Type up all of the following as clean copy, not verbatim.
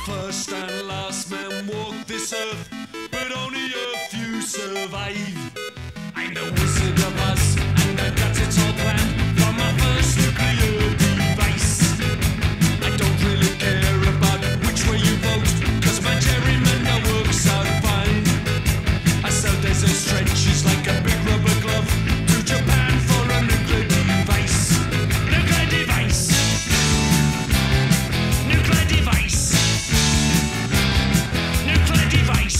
first and last men walk this earth, but only a few survive. I'm the Wizard of Oz, and I've got it all planned for my first nuclear device. I don't really care about which way you vote, 'cause my gerrymander works out fine. I sell desert trenches like a big rubber glove to Japan for a nuclear device. Nuclear device. Nuclear device. Nuclear device.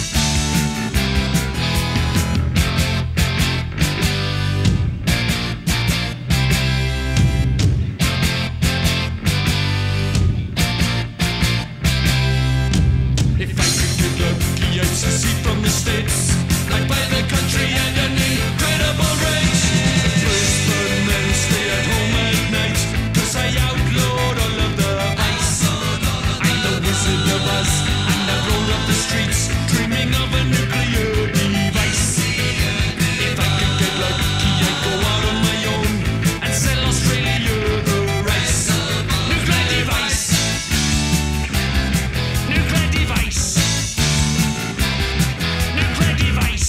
If I could get lucky, I'd secede from the States. I'd buy the country at an incredible rate. First men stay at home at night, 'cause I outlawed all of the ice. I'm the Wizard of Oz, and I've rolled up the streets, dreaming of a nuclear device. If I could get lucky, I'd go out on my own and sell Australia the rice. Nuclear device. Nuclear device. Nuclear device.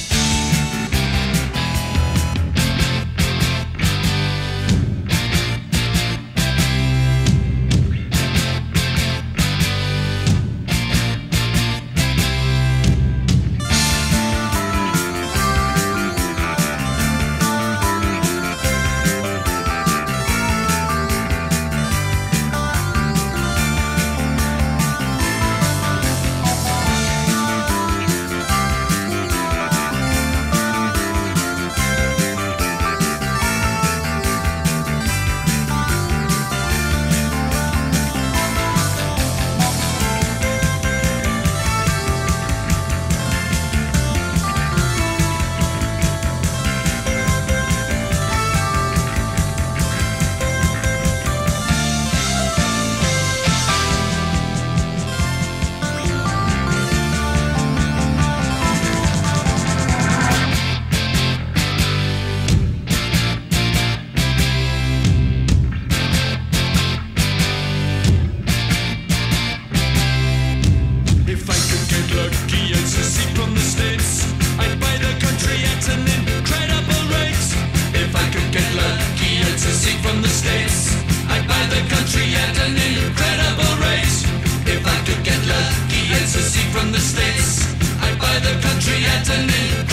If I could get lucky, I'd secede from the States. I'd buy the country at an incredible rate. If I could get lucky, I'd secede from the States. I'd buy the country at an incredible rate. If I could get lucky, I'd secede from the States. I'd buy the country at an incredible rate.